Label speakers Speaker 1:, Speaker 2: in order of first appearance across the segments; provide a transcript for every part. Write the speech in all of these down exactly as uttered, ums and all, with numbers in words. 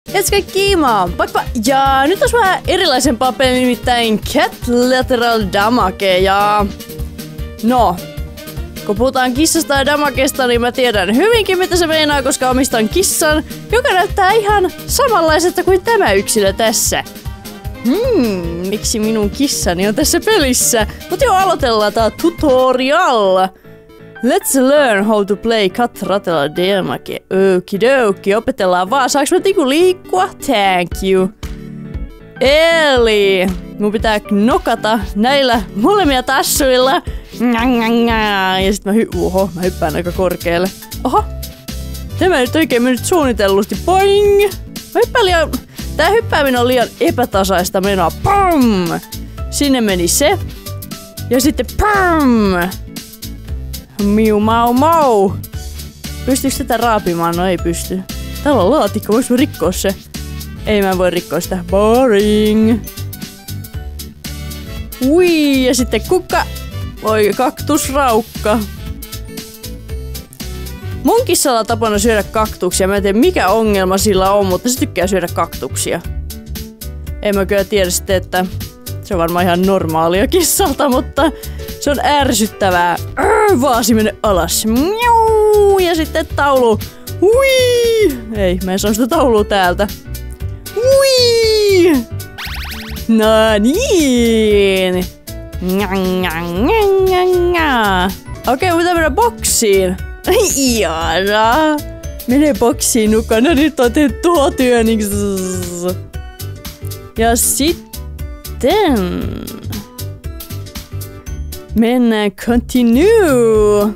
Speaker 1: Let's go kiimaan. Pakpa. Ja nyt olisi vähän erilaisempaa peliä, nimittäin Cat Lateral Damage. Ja no, kun puhutaan kissasta ja damakesta, niin mä tiedän hyvinkin mitä se meinaa, koska omistan kissan, joka näyttää ihan samanlaiselta kuin tämä yksilö tässä. Hmm, miksi minun kissani on tässä pelissä? Mut joo, aloitellaan tää tutorial. Let's learn how to play Cat Lateral Damage. Okidoki, opetellaan vaan. Saanko mä niinku liikkua? Thank you. Eli mun pitää nokata näillä molemmilla tassuilla. Ja sit mä, hy- Oho, mä hyppään aika korkealle. Oho. Tämä nyt oikein mennyt suunnitellusti. Boing! Mä hyppään liian... Tää hyppääminen on liian epätasaista menoa. Pam! Sinne meni se. Ja sitten pam! Miu mau mau. Pystyykö tätä raapimaan? No ei pysty. Täällä on laatikko, voinko mä rikkoa se? Ei mä voi rikkoa sitä. Boring. Ui, ja sitten kukka. Oi, kaktusraukka. Mun kissalla on tapana syödä kaktuksia. Mä en tiedä mikä ongelma sillä on, mutta se tykkää syödä kaktuksia. En mä kyllä tiedä sitten, että se on varmaan ihan normaalia kissalta, mutta se on ärsyttävää. Arr, vaasi mene alas. Miau, ja sitten taulu. Hui! Ei, mä en saa sitä taulua täältä. Hui! No niin. Okei, okay, pitää mennä boksiin. Ihanaa. Mene boksiin, Nukana. Nyt on tehty tuo työ. Ja sitten mennään continue.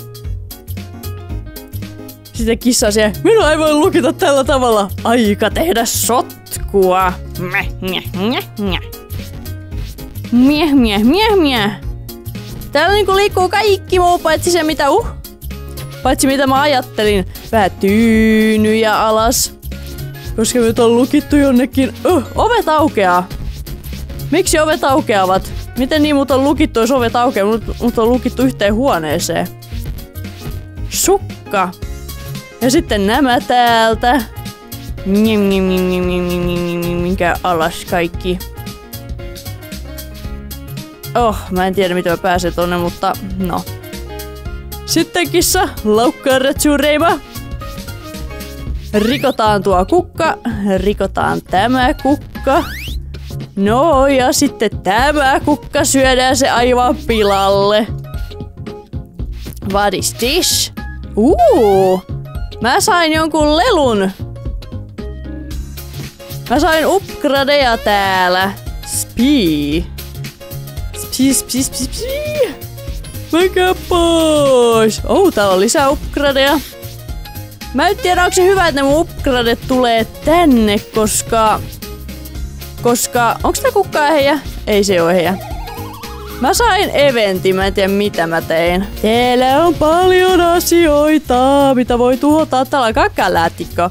Speaker 1: Sitten kissa siellä. Minua ei voi lukita tällä tavalla. Aika tehdä sotkua. Mieh, mieh, mieh, mieh. Mieh, mieh, mieh, mieh. Täällä niinku liikkuu kaikki muu, paitsi se mitä uh. Paitsi mitä mä ajattelin. Vähän tyynyjä alas. Koska nyt on lukittu jonnekin. Uh, ovet aukeaa. Miksi ovet aukeavat? Miten niin mut on lukittu, jos ovet aukeaa? Mut, mut on lukittu yhteen huoneeseen. Sukka. Ja sitten nämä täältä. Minkä alas kaikki. Oh, mä en tiedä miten mä pääsen tonne, mutta no. Sitten kissa, laukkaa retsureima. Rikotaan tuo kukka, rikotaan tämä kukka. No ja sitten tämä kukka, syödään se aivan pilalle. What is this? Uuu, mä sain jonkun lelun. Mä sain upgradeja täällä. Spii. Spii, spii, spii, spii. Menkää pois. Oh, täällä on lisää upgradeja. Mä en tiedä, onko se hyvä, että ne mun upgradet tulee tänne, koska... Koska... Onks tää kukkaa ehjä? Ei se oo ehjä. Mä sain eventin, mä en tiedä mitä mä tein. Täällä on paljon asioita, mitä voi tuhota. Täällä on kakkalaatikko.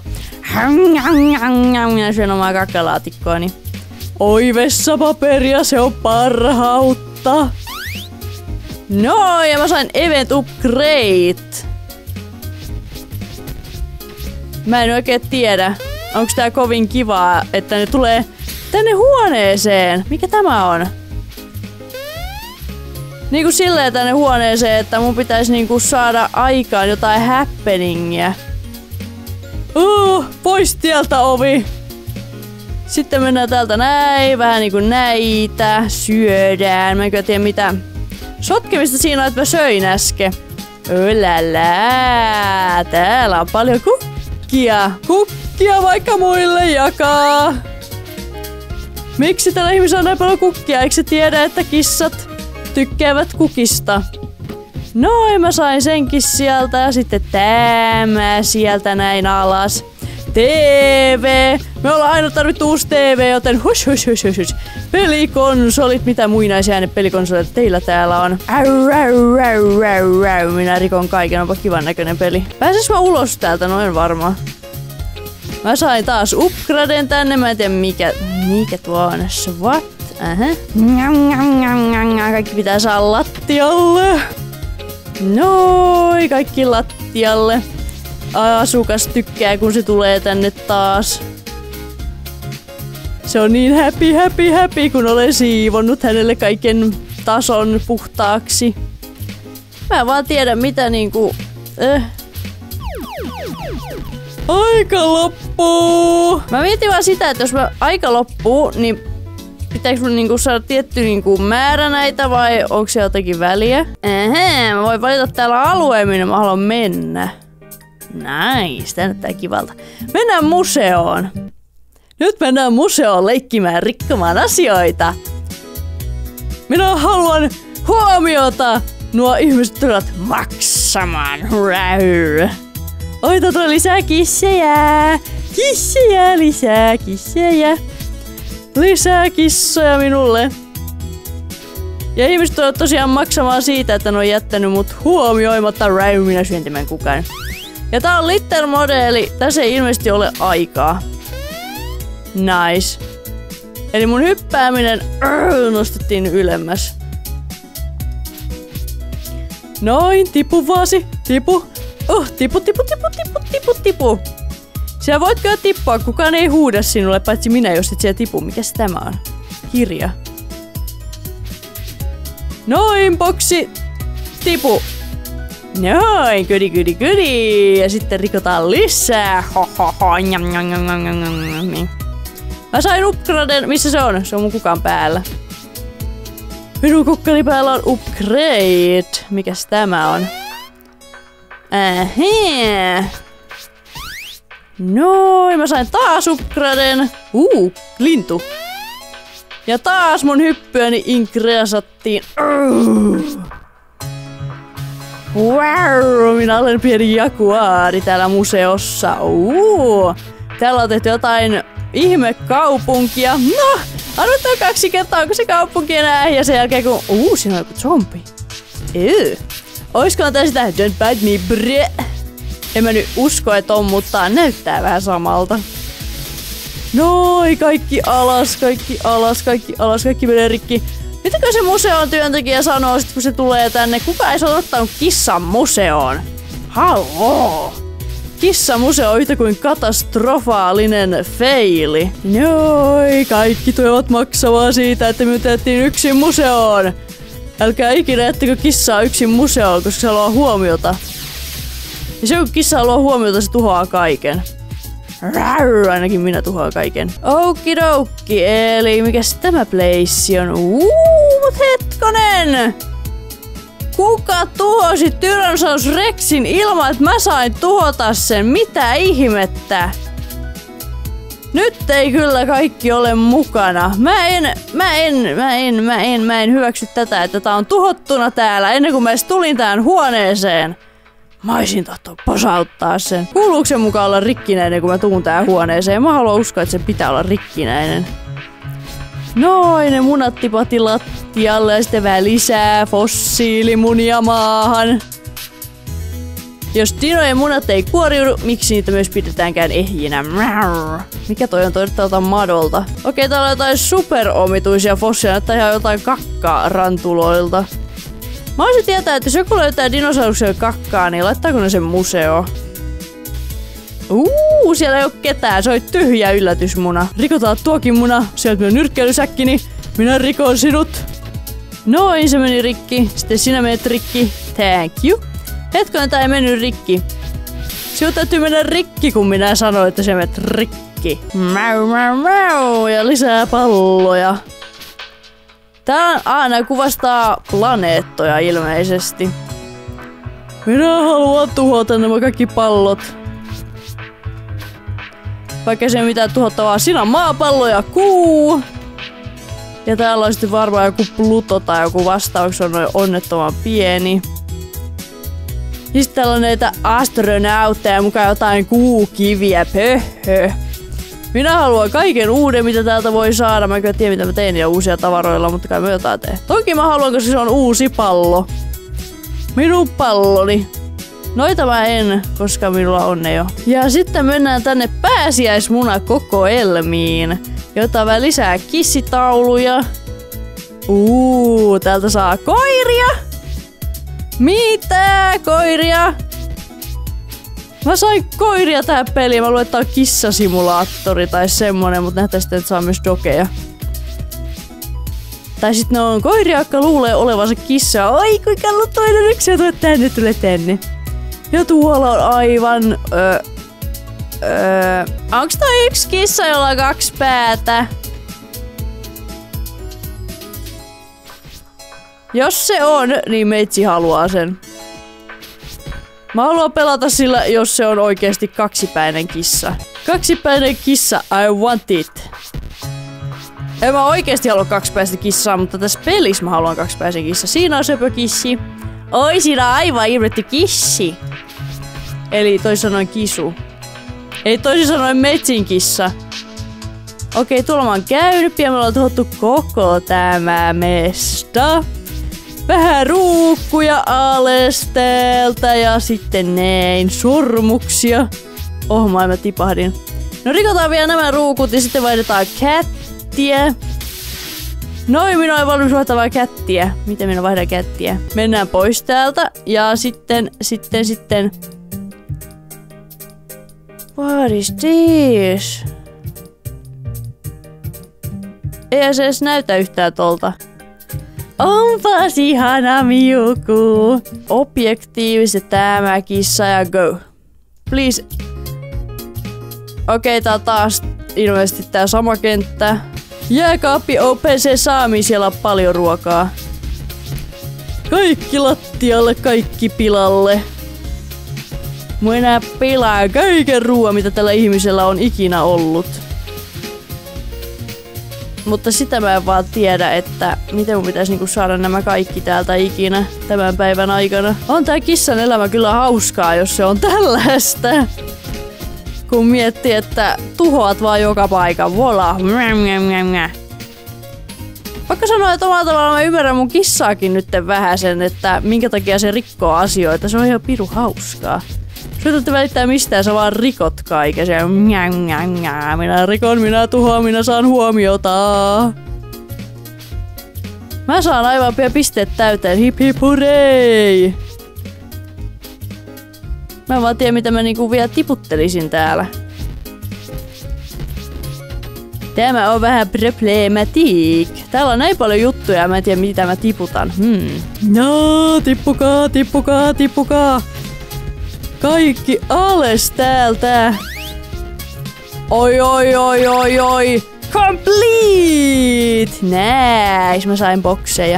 Speaker 1: Minä syön omaa kakkalaatikkoani. Oi, vessapaperia, se on parhautta. No, ja mä sain event upgrade. Mä en oikein tiedä, onko tää kovin kivaa, että ne tulee tänne huoneeseen. Mikä tämä on? Niinku silleen tänne huoneeseen, että mun pitäisi niinku saada aikaan jotain happeningia. Uh, pois tieltä ovi. Sitten mennään täältä näin, vähän niinku näitä, syödään. Mä en kyllä tiedä mitä sotkemista siinä on, että mä söin äsken. Ylälää, täällä on paljon kukkia. Kukkia vaikka muille jakaa. Miksi tällä ihmisellä on näin paljon kukkia? Eikö se tiedä, että kissat tykkäävät kukista? Noin, mä sain senkin sieltä ja sitten tämä sieltä näin alas. T V! Me ollaan aina tarvittu uusi T V, joten hush hush hush hush hush. Pelikonsolit, mitä muinaisia ne pelikonsolit teillä täällä on? Au, au, au, au, au. Minä rikon kaiken, onpa kivan näköinen peli. Pääsis mä ulos täältä, no en varmaan. Mä sain taas upgraden tänne, mä en tiedä mikä, mikä tuo on. What? Ähä. Kaikki pitää saada lattialle. Noi, kaikki lattialle. Asukas tykkää, kun se tulee tänne taas. Se on niin happy, happy, happy, kun olen siivonnut hänelle kaiken tason puhtaaksi. Mä en vaan tiedä mitä niinku... Eh. Aika loppuu! Mä mietin vaan sitä, että jos mä aika loppuu, niin pitääkö mun niinku saada tietty niinku määrä näitä vai onko se jotenkin väliä? Ähä, mä voin valita täällä alueen, minne mä haluan mennä. Nice, tää näyttää kivalta. Mennään museoon. Nyt mennään museoon leikkimään rikkomaan asioita. Minä haluan huomiota. Nuo ihmiset tulevat maksamaan. Räy. Oi, tuota lisää kissejä. Kissejä, lisää kissejä. Lisää kissoja minulle. Ja ihmiset tulevat tosiaan maksamaan siitä, että ne on jättänyt mut huomioimatta. Räy, minä syön tämän kukaan. Ja tää on Litter-modeeli. Tässä ei ilmeisesti ole aikaa. Nice. Eli mun hyppääminen arr, nostettiin ylemmäs. Noin, tipu vaasi. Tipu. Oh, tipu, tipu, tipu, tipu, tipu, tipu. Siellä voit kyllä tippua, kukaan ei huuda sinulle, paitsi minä, jos et siellä tipu. Mikäs tämä on? Kirja. Noin, boksi. Tipu. Noin, kydi, kydi, kydi. Ja sitten rikotaan lisää. Ho, ho, ho. Njam, njam, njam, njam, njam, njam. Mä sain upgraden. Missä se on? Se on mun kukan päällä. Minun kukkani päällä on upgrade. Mikäs tämä on? Ähä. Noin, mä sain taas upgraden. Uu, lintu. Ja taas mun hyppyäni inkreasattiin. Wow, minä olen pieni jaguaari täällä museossa. Uu, täällä on tehty jotain ihmekaupunkia. No, arvotaan kaksi kertaa, onko se kaupunki enää? Ja sen jälkeen kun... Uu, siinä on joku zombi. Ew. Oiskohan tää sitä don't bite me, bre. En mä nyt usko, että on, mutta näyttää vähän samalta. Noi, kaikki alas, kaikki alas, kaikki alas, kaikki menee rikki. Mitäkö se museon työntekijä sanoo sit, kun se tulee tänne? Kuka ei se ole ottanut kissan museoon? Halloo! Kissamuseo on yhtä kuin katastrofaalinen feili. Noi, kaikki tulevat maksamaan siitä, että me otettiin yksin museoon. Älkää ikinä jättekö kissaa yksin museoon, koska se haluaa huomiota. Ja se kun kissa haluaa huomiota, se tuhoaa kaiken. Rär, ainakin minä tuhoan kaiken. Okidoki, eli mikäs tämä place on? Uuu, mut hetkonen! Kuka tuhosi Tyrannosaurus Rexin ilman, että mä sain tuhota sen? Mitä ihmettä? Nyt ei kyllä kaikki ole mukana. Mä en, mä en, mä en, mä en, mä en hyväksy tätä, että tää on tuhottuna täällä ennen kuin mä edes tulin tähän huoneeseen. Mä oisin tahtoa posauttaa sen. Kuuluuko se mukaan olla rikkinäinen, kun mä tuun tähän huoneeseen? Mä haluan uskoa, että se pitää olla rikkinäinen. Noin, ne munat tipahti lattialle ja sitten vähän lisää fossiilimunia maahan. Jos dinojen munat ei kuoriudu, miksi niitä myös pidetäänkään ehjinä? Mikä toi on? Toi jotain madolta. Okei, täällä on jotain superomituisia fossiileja, näyttää ihan jotain kakkaa rantuloilta. Mä voisin tietää, että jos joku löytää dinosauruksen kakkaa, niin laittaako ne sen museoon? Uuu, siellä ei oo ketään. Se oli tyhjä yllätysmuna. Rikotaan tuokin muna. Sieltä minun nyrkkeilysäkkini. Minä rikon sinut. Noin, se meni rikki. Sitten sinä menet rikki. Thank you. Hetkonen, tää ei mennyt rikki. Sinun täytyy mennä rikki, kun minä sanoin, että se menet rikki. Mau, mau, mau. Ja lisää palloja. Tää aina kuvastaa planeettoja ilmeisesti. Minä haluan tuhota nämä kaikki pallot. Vaikka se ei mitään tuhottavaa. Siinä on maapallo ja kuu. Ja täällä on sitten varmaan joku Pluto tai joku vastaus on noin onnettoman pieni. Ja sitten täällä on näitä astronautteja mukaan jotain kuukiviä. Pöhö. Minä haluan kaiken uuden, mitä täältä voi saada. Mä en kyllä tiedä, mitä mä teen niillä uusia tavaroilla, mutta kai mä jotain teen. Toki mä haluan, koska se on uusi pallo. Minun palloni. Noita mä en, koska minulla on ne jo. Ja sitten mennään tänne pääsiäismunakokoelmiin. Jota vähän lisää kissitauluja. Uuu, täältä saa koiria. Mitä koiria? Mä sain koiria tähän peliin. Mä luulen, että on kissasimulaattori tai semmonen, mutta nähtäisi, että saa myös dogeja. Tai sit ne on koiria, jotka luulee olevansa kissa. Oi, kuinka toinen yksi ja tule tänne, tule tänne. Ja tuolla on aivan... Öö, öö, onks toi yksi kissa, jolla on kaksi päätä? Jos se on, niin meitsi haluaa sen. Mä haluan pelata sillä, jos se on oikeesti kaksipäinen kissa. Kaksipäinen kissa, I want it. En mä oikeesti halua kaksipäistä kissaa, mutta tässä pelissä mä haluan kaksipäisen kissa. Siinä on söpökissi. Oi, siinä on aivan irvetty kissi. Eli toisin sanoen kisu. Eli toisin sanoen metsin kissa. Okei, tuolla mä oon käynyt ja me ollaan tuhottu koko tämä mesta. Vähän ruukkuja alas täältä ja sitten näin sormuksia. Oh, mä tipahdin. No rikotaan vielä nämä ruukut ja sitten vaihdetaan kättiä. Noin, minä olen valmis vaihtamaan kättiä. Miten minä vaihdan kättiä? Mennään pois täältä ja sitten, sitten, sitten... What is this? Ei se edes näytä yhtään tolta. Onpas ihana miuku. Objektiiviset tämä kissa ja go. Please. Okei, tää on taas ilmeisesti tää sama kenttä. Jääkaappi open sesami, siellä on paljon ruokaa. Kaikki lattialle, kaikki pilalle. Minä pilaan kaiken ruoan, mitä tällä ihmisellä on ikinä ollut. Mutta sitä mä en vaan tiedä, että miten mun pitäisi niinku saada nämä kaikki täältä ikinä tämän päivän aikana. On tää kissan elämä kyllä hauskaa, jos se on tällaista. Kun miettii, että tuhoat vaan joka paikan. Voila. Vaikka sanoa, että omalla tavalla mä ymmärrän mun kissaakin nyt vähän sen, että minkä takia se rikkoo asioita. Se on ihan piru hauskaa. Sä ette välittää mistään, sä vaan rikot kaiken. Se minä rikon, minä tuhoan, minä saan huomiota. Mä saan aivan pian pisteet täyteen. Hip hip hurei! Mä en vaan tiedä, mitä mä niinku vielä tiputtelisin täällä. Tämä on vähän problematik. Täällä on näin paljon juttuja ja mä en tiedä, mitä mä tiputan. Hmm. No, tippukaa, tippukaa, tippukaa. Kaikki alas täältä. Oi, oi, oi, oi, oi. Complete! Näis, mä sain bokseja.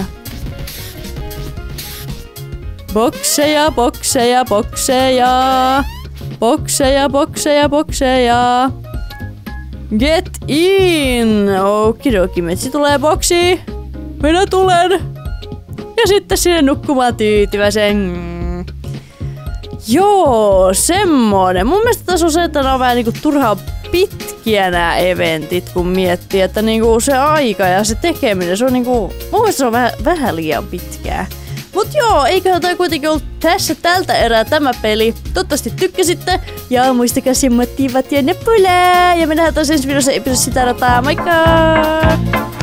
Speaker 1: Bokseja, bokseja, bokseja. Bokseja, bokseja, bokseja. Get in! Okidoki, metsi tulee boksiin. Minä tulen. Ja sitten sinne nukkumaan tyytyväisen. Joo, semmonen. Mun mielestä tässä on se, että ne on vähän niinku turhaa pitkiä nämä eventit, kun miettii, että niinku se aika ja se tekeminen, se on niinku, mun mielestä se on vähän, vähän liian pitkää. Mut joo, eiköhän toi kuitenkin ollut tässä tältä erää tämä peli. Toivottavasti tykkäsitte ja muistakaa semmoittivat ja nappulaa. Ja me nähdään taas ensi videossa episodissa sitä rataa. Moikka!